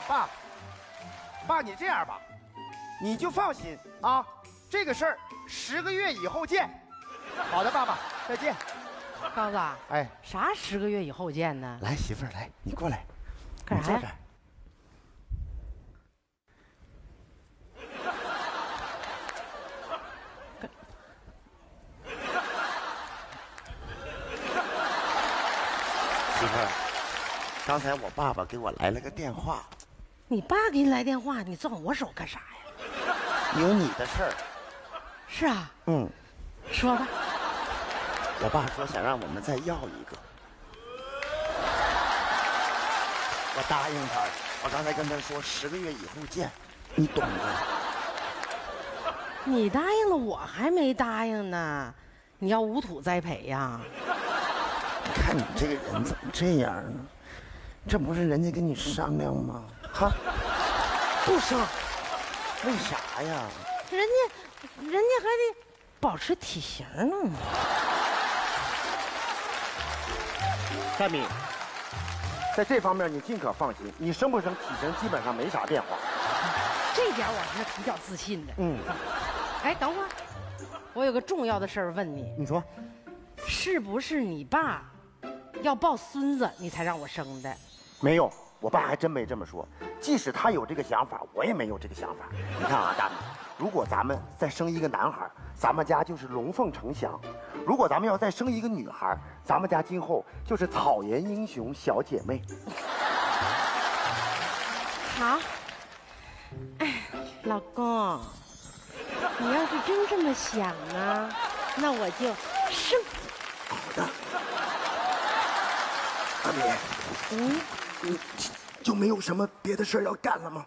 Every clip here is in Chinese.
爸，你这样吧，你就放心啊，这个事儿10个月以后见。好的，爸爸，再见。 刚子， 哎， 啥10个月以后见呢？ 来，媳妇儿，来，你过来， 干啥呀？ 媳妇儿，刚才我爸爸给我来了个电话。 你爸给你来电话，你攥我手干啥呀？ 有你的事儿。 是啊。 嗯。 说吧。 我爸说想让我们再要一个。我答应他，我刚才跟他说10个月以后见，你懂的。 你答应了，我还没答应呢。你要无土栽培呀？ 你看你这个人怎么这样呢？这不是人家跟你商量吗？哈，不生，为啥呀？ 人家还得保持体型呢。 大米，在这方面你尽可放心，你生不生体型基本上没啥变化。 这点我是比较自信的。嗯。哎，等会儿，我有个重要的事儿问你。 你说， 是不是你爸要抱孙子，你才让我生的？ 没有，我爸还真没这么说。即使他有这个想法，我也没有这个想法。你看啊，大米，如果咱们再生一个男孩，咱们家就是龙凤呈祥；如果咱们要再生一个女孩，咱们家今后就是草原英雄小姐妹。 好，哎，老公，你要是真这么想呢，那我就生。 好的，大米，你就没有什么别的事儿要干了吗？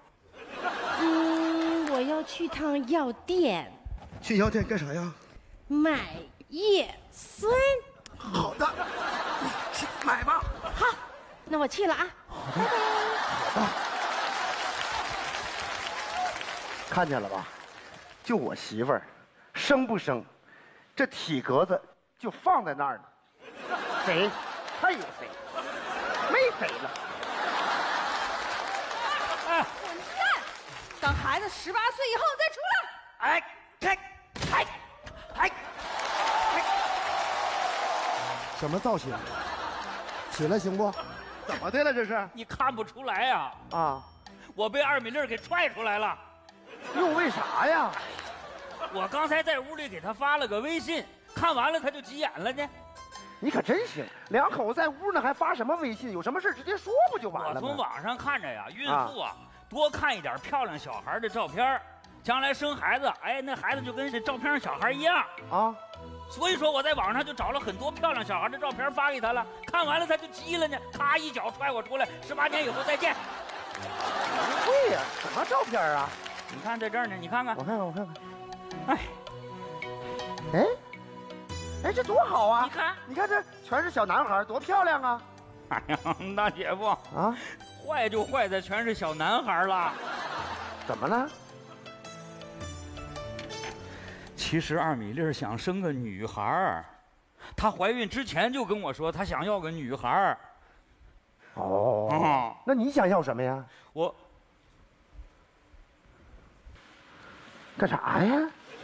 我要去趟药店。 去药店干啥呀？ 买叶酸。 好的，你去买吧。 好，那我去了啊。 好的，好的。看见了吧？就我媳妇儿，生不生，这体格子就放在那儿呢。肥，她也肥，没肥了。 哎，滚蛋！等孩子18岁以后再出来。 哎，什么造型？起来行不？怎么的了这是？ 你看不出来呀？ 啊， 我被2米粒给踹出来了。 又为啥呀？ 我刚才在屋里给他发了个微信，看完了他就急眼了呢。 你可真行，两口子在屋呢还发什么微信？有什么事直接说不就完了吗？ 我从网上看着呀，孕妇啊多看一点漂亮小孩的照片，将来生孩子，哎，那孩子就跟这照片上小孩一样啊。所以说我在网上就找了很多漂亮小孩的照片发给他了，看完了他就急了呢，咔一脚踹我出来，18年以后再见。 不会呀，什么照片啊？ 你看在这儿呢，你看看， 我看看，我看看。 哎， 哎，这多好啊！ 你看， 你看这全是小男孩，多漂亮啊！ 哎呀，大姐夫啊，坏就坏在全是小男孩了。 怎么了？ 其实2米粒想生个女孩，她怀孕之前就跟我说她想要个女孩。 哦，那你想要什么呀？ 我干啥呀？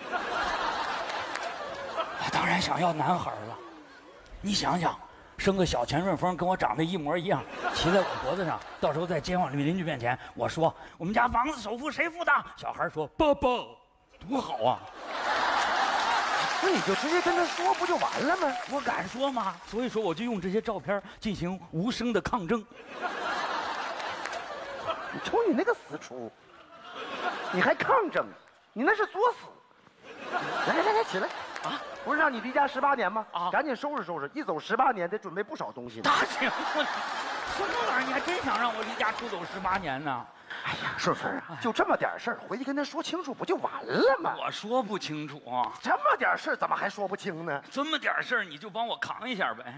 我当然想要男孩了。你想想，生个小钱顺风，跟我长得一模一样，骑在我脖子上，到时候在街坊邻居面前，我说我们家房子首付谁付的？小孩说爸爸，多好啊！ 那你就直接跟他说不就完了吗？ 我敢说吗？所以说我就用这些照片进行无声的抗争。 你瞅你那个死出，你还抗争？你那是作死！来，起来啊！不是让你离家18年吗？啊，赶紧收拾收拾，一走18年得准备不少东西呢。 大姐，什么玩意儿？你还真想让我离家出走18年呢？ 哎呀，顺风啊，就这么点事儿，回去跟他说清楚不就完了吗？ 我说不清楚啊， 这么点事儿怎么还说不清呢？ 这么点事儿你就帮我扛一下呗。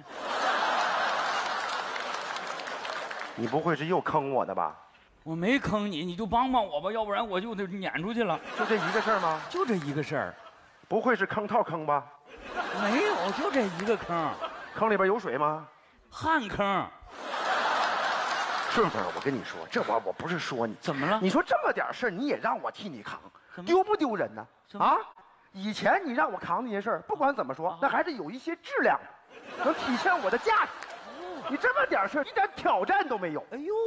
你不会是又坑我的吧？ 我没坑你，你就帮帮我吧，要不然我就得撵出去了。 就这一个事儿吗？ 就这一个事儿， 不会是坑套坑吧？ 没有，就这一个坑。 坑里边有水吗？ 旱坑。 顺风，我跟你说，这我不是说你， 怎么了？ 你说这么点事儿，你也让我替你扛，丢不丢人呢？啊，以前你让我扛那些事儿，不管怎么说，那还是有一些质量，能体现我的价值。你这么点事儿，一点挑战都没有。 哎呦，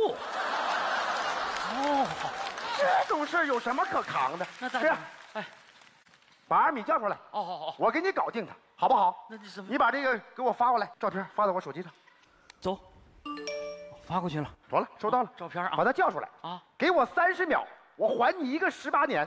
哦， 这种事儿有什么可扛的？ 那这样， 哎， 把二米叫出来。 哦好好， 我给你搞定他，好不好？ 那什么？ 你把这个给我发过来，照片发到我手机上。 走，发过去了。 妥了，收到了。 照片啊， 把他叫出来啊！ 给我30秒，我还你一个18年。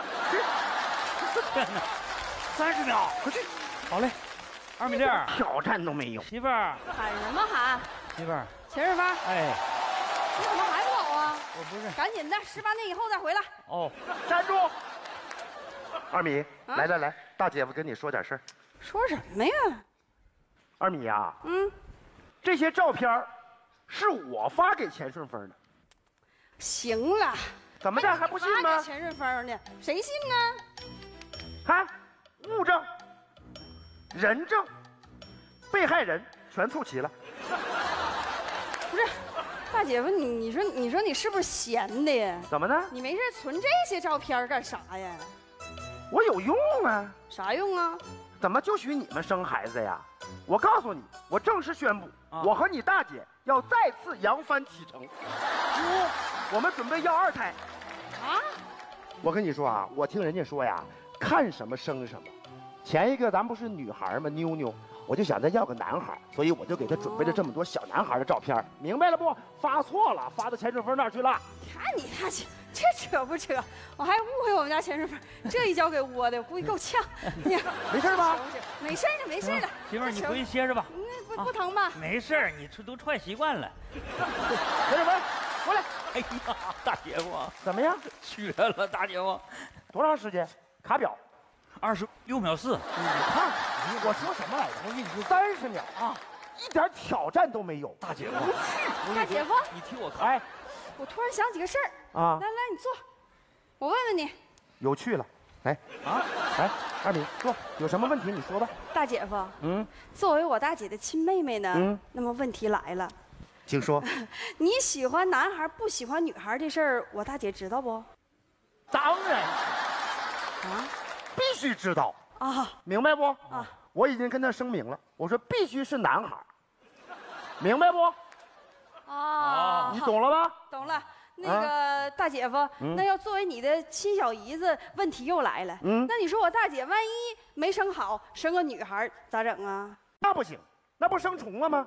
天哪，30秒， 快去！ 好嘞，二米粒儿， 挑战都没有。 媳妇儿， 喊什么喊？ 媳妇儿， 钱顺风， 哎， 你怎么还不走啊？ 我不是。 赶紧的，18年以后再回来。 哦， 站住！二米，来来来，大姐夫跟你说点事儿。 说什么呀？ 二米呀，这些照片是我发给钱顺风的。 行了， 怎么的还不信吗？ 钱顺风呢？谁信呢？ 看，物证、人证、被害人全凑齐了。 不是，大姐夫，你说你是不是闲的呀？ 怎么呢？ 你没事存这些照片干啥呀？ 我有用啊！ 啥用啊？ 怎么就许你们生孩子呀？我告诉你，我正式宣布，我和你大姐要再次扬帆启程。我们准备要2胎。 啊？ 我跟你说啊，我听人家说呀，看什么生什么。前一个咱不是女孩吗？妞妞，我就想再要个男孩，所以我就给她准备了这么多小男孩的照片，明白了不？发错了，发到钱顺风那儿去了。 看你大姐，这扯不扯？我还误会我们家钱顺风，这一脚给窝的，我估计够呛。 没事吧？ 没事的，没事的。 媳妇儿，你回去歇着吧。 不疼吧？ 没事，你都踹习惯了。 钱顺风，过来。 哎呀，大姐夫， 怎么样？ 绝了，大姐夫。 多长时间？卡表。 26秒4。 你看，我说什么来着？我跟你说30秒啊，一点挑战都没有。 大姐夫， 大姐夫， 你替我看。 哎， 我突然想起个事儿啊， 来，你坐，我问问你。 有趣了，来啊，来，二米坐，有什么问题你说吧。 大姐夫，作为我大姐的亲妹妹呢，那么问题来了， 请说。 你喜欢男孩不喜欢女孩这事儿，我大姐知道不？ 当然， 啊， 必须知道啊， 明白不？ 啊， 我已经跟他声明了，我说必须是男孩，明白不？ 啊， 你懂了吧？ 懂了。那个大姐夫，那要作为你的亲小姨子，问题又来了。那你说我大姐万一没生好，生个女孩咋整啊？ 那不行，那不生虫了吗？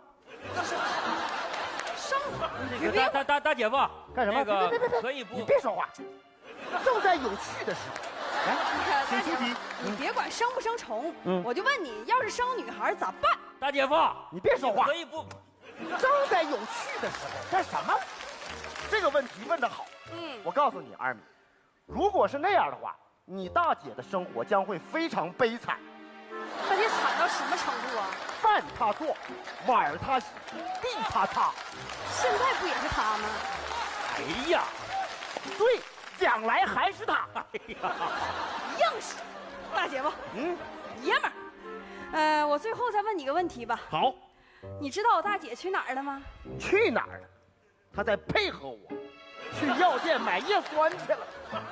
生？ 那个大姐夫， 干什么？ 别可以不？ 你别说话，正在有趣的时候。来，请出题。 你别管生不生虫，我就问你，要是生女孩咋办？ 大姐夫， 你别说话。 可以不？ 正在有趣的时候干什么？这个问题问得好。我告诉你，二米，如果是那样的话，你大姐的生活将会非常悲惨。 那得惨到什么程度啊？ 饭她做，碗她洗，地她擦。 现在不也是她吗？ 哎呀，对，将来还是她。哎呀， 硬是，大姐夫，爷们儿。我最后再问你个问题吧。 好。 你知道我大姐去哪儿了吗？ 去哪儿了？她在配合我，去药店买叶酸去了。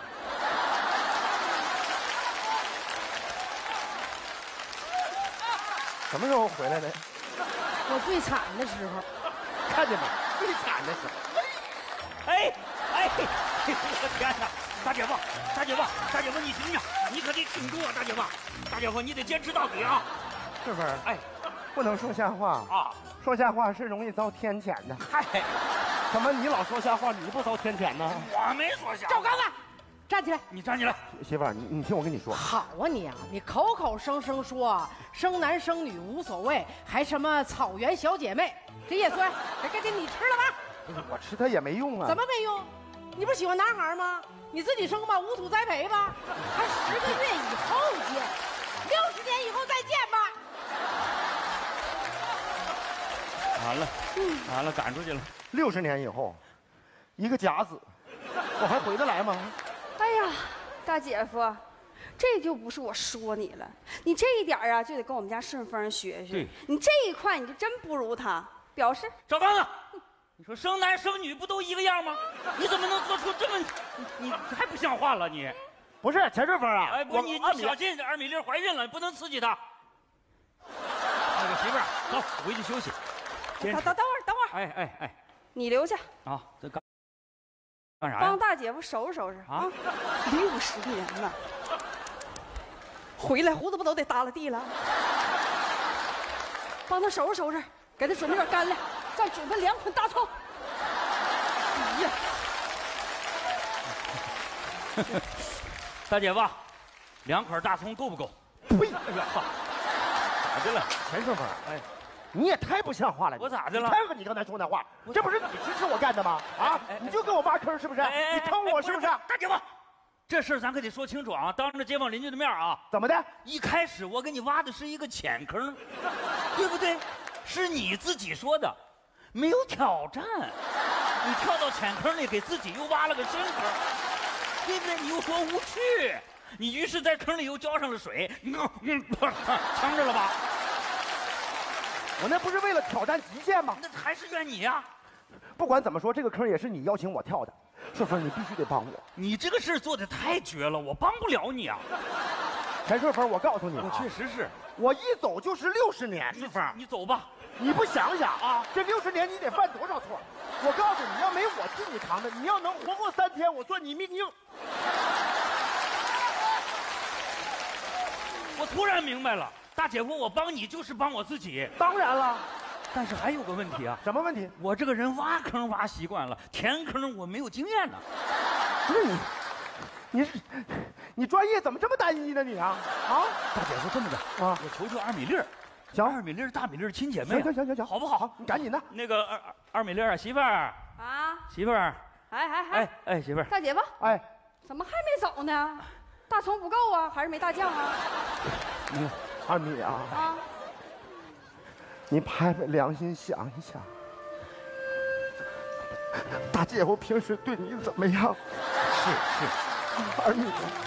什么时候回来的？ 我最惨的时候， 看见没？最惨的时候。 哎，我天哪！大姐夫，你醒醒，你可得挺住啊，大姐夫，你得坚持到底啊！ 顺风， 哎， 不能说瞎话啊！ 说瞎话是容易遭天谴的。嗨，怎么你老说瞎话，你不遭天谴呢？ 我没说瞎话。 赵刚子，站起来！ 你站起来！ 媳妇儿，你听我跟你说。 好啊你啊，你口口声声说生男生女无所谓，还什么草原小姐妹，这叶酸该给你吃了吧？ 我吃它也没用啊。 怎么没用？你不是喜欢男孩吗？你自己生吧，无土栽培吧，还10个月以后见，60年以后再见吧。 完了，赶出去了。 60年以后，一个甲子，我还回得来吗？ 哎呀，大姐夫，这就不是我说你了，你这一点啊就得跟我们家顺风学学。你这一块你就真不如他。表示赵刚子， 你说生男生女不都一个样吗？你怎么能做出这么，你太不像话了你！ 不是钱顺风啊！ 哎，不，你小心，这2米粒怀孕了，不能刺激她。那个媳妇儿，走，回去休息。 等会儿， 哎， 你留下啊，这干啥呀？ 帮大姐夫收拾收拾啊！60年了，回来胡子不都得耷拉地了？帮他收拾收拾，给他准备点干粮，再准备2捆大葱。哎呀！ 大姐夫，2捆大葱够不够？ 呸！ 哎呀，咋的了？ 钱顺风， 哎， 你也太不像话了！ 我咋的了？ 你看看你刚才说那话，这不是你支持我干的吗？啊，你就给我挖坑是不是？你坑我是不是？ 大姐夫，这事儿咱可得说清楚啊，当着街坊邻居的面啊。 怎么的？ 一开始我给你挖的是一个浅坑，对不对？是你自己说的，没有挑战，你跳到浅坑里，给自己又挖了个深坑，对不对？你又说无趣，你于是在坑里又浇上了水，撑着了吧？ 我那不是为了挑战极限吗？ 那还是怨你呀！ 不管怎么说，这个坑也是你邀请我跳的，顺风，你必须得帮我。 你这个事做的太绝了，我帮不了你啊！ 钱顺风，我告诉你啊， 我确实是， 我一走就是60年。顺风， 你走吧。 你不想想啊，这60年你得犯多少错？我告诉你，要没我替你扛的，你要能活过3天，我算你命硬。 我突然明白了，大姐夫，我帮你就是帮我自己。 当然了， 但是还有个问题啊。 什么问题？ 我这个人挖坑挖习惯了，填坑我没有经验呢。 不是你专业怎么这么单一呢？你啊， 大姐夫这么的啊，我求2米粒儿， 行 ，2米粒儿大米粒儿亲姐妹。 行， 好不好？ 好，你赶紧的。 那个2米粒儿啊，媳妇儿啊， 媳妇儿， 哎， 媳妇儿， 大姐夫， 哎， 怎么还没走呢？大葱不够啊，还是没大酱啊？ 你2米啊， 啊， 你拍拍良心想一想，大姐夫平时对你怎么样？是2米，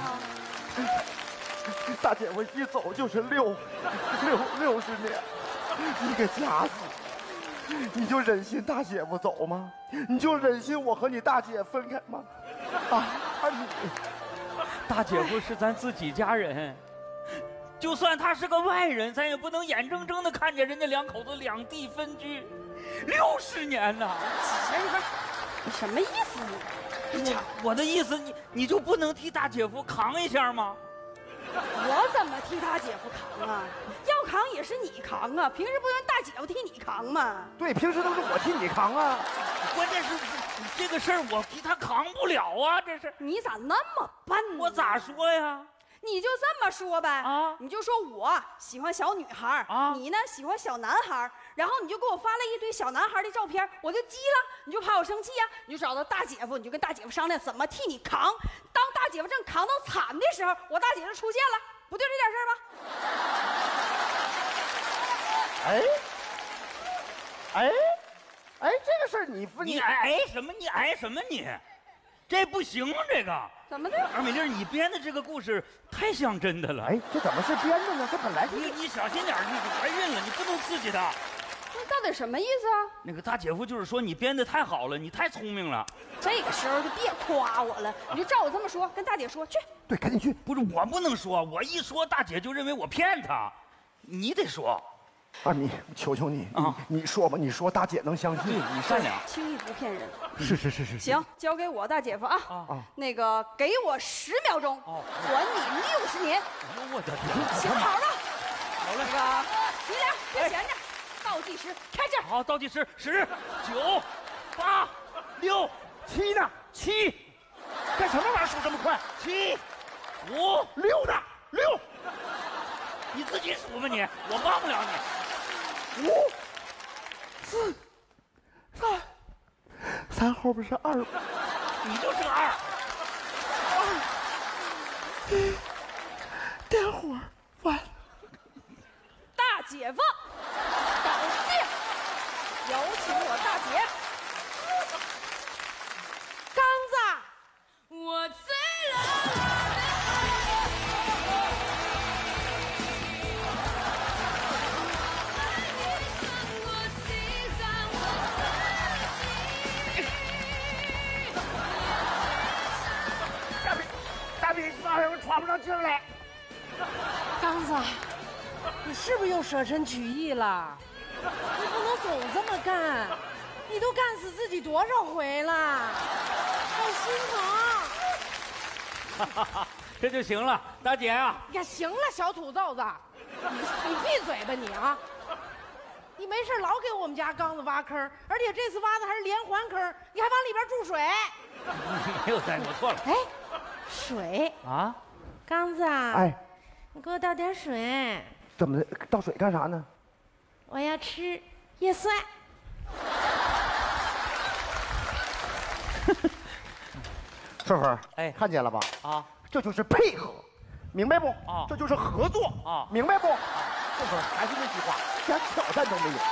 大姐夫一走就是60年，你给夹死。你就忍心大姐夫走吗？你就忍心我和你大姐分开吗？啊，2米。 大姐夫是咱自己家人，就算他是个外人，咱也不能眼睁睁的看见人家2口子2地分居，60年呐！ 你什么意思？ 我的意思，你就不能替大姐夫扛一下吗？ 我怎么替大姐夫扛啊？要扛也是你扛啊，平时不用大姐夫替你扛吗？ 对，平时都是我替你扛啊。 关键是这个事儿我替他扛不了啊，这是。 你咋那么笨呢？ 我咋说呀？ 你就这么说呗啊！ 你就说我喜欢小女孩啊，你呢喜欢小男孩，然后你就给我发了一堆小男孩的照片，我就急了，你就怕我生气呀，你就找到大姐夫，你就跟大姐夫商量怎么替你扛。当大姐夫正扛到惨的时候，我大姐就出现了，不就这点事儿吧？哎，这个事儿你挨什么？你挨什么你？这不行，这个怎么的 ？2米粒，你编的这个故事太像真的了。 哎，这怎么是编的呢？这本来你小心点，你怀孕了，你不能刺激她。 那到底什么意思啊？ 那个大姐夫就是说你编的太好了，你太聪明了。 这个时候就别夸我了，你就照我这么说，跟大姐说去。 对，赶紧去。 不是我不能说，我一说大姐就认为我骗她，你得说。 2米，求求你啊！你说吧，你说大姐能相信你善良， 轻易不骗人。 是。 行，交给我大姐夫啊。那个给我10秒钟，还你60年。 我的天！ 想好了。 好嘞。 那个你俩别闲着，倒计时开始。 好，倒计时10、9、8、6、 7呢 ？7。 干什么玩意儿数这么快 ？7、5、 6呢？6。 你自己数吧你，我帮不了你。 5、4、3后边是2， 你就是个2。 2、1，点火完了。 大姐夫，搞定！有请我大姐。刚子，我醉了。 喘不上气来。 刚子，你是不是又舍身取义了？你不能总这么干，你都干死自己多少回了？好心疼。 这就行了，大姐啊！ 呀，行了，小土豆子，你闭嘴吧你啊！你没事老给我们家刚子挖坑，而且这次挖的还是连环坑，你还往里边注水。 没有在，我错了。 哎，水啊， 刚子， 哎， 你给我倒点水。 怎么的？倒水干啥呢？ 我要吃叶酸。 顺和， 哎看见了吧？ 啊， 这就是配合，明白不？ 啊这就是合作啊明白不？顺和，还是那句话，连挑战都没有。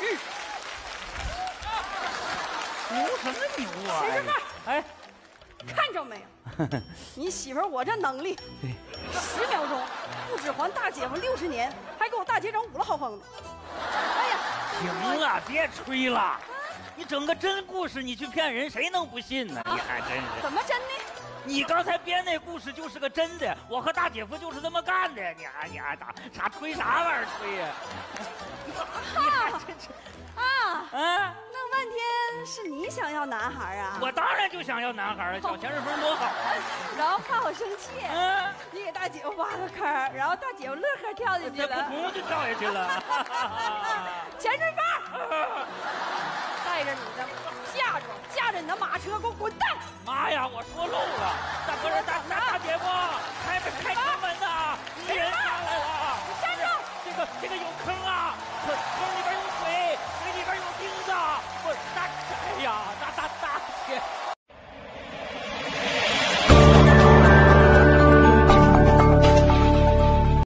牛什么牛啊？ 谁是饭？ 哎， 看着没有？你媳妇儿我这能力，10秒钟不止还大姐夫60年，还给我大姐整5了好风呢。哎呀， 行了，别吹了。你整个真故事，你去骗人，谁能不信呢？你还真是。 怎么真的？ 你刚才编那故事就是个真的，我和大姐夫就是这么干的。你还啥吹啥玩意儿吹呀？你还真是啊！ 弄半天是你想要男孩啊？ 我当然就想要男孩啊，小钱顺风多好啊！ 然后怕我生气，你给大姐夫挖个坑，然后大姐夫乐呵跳进去这不了， 同就跳下去了。 钱顺风，带着你的驾着你的马车给我滚蛋！ 妈呀，我说漏了，大姐夫，开城门呐！敌人上来了！ 你站住！ 这个有坑啊，坑里边有水，水里边有钉子。不是哎呀，大姐。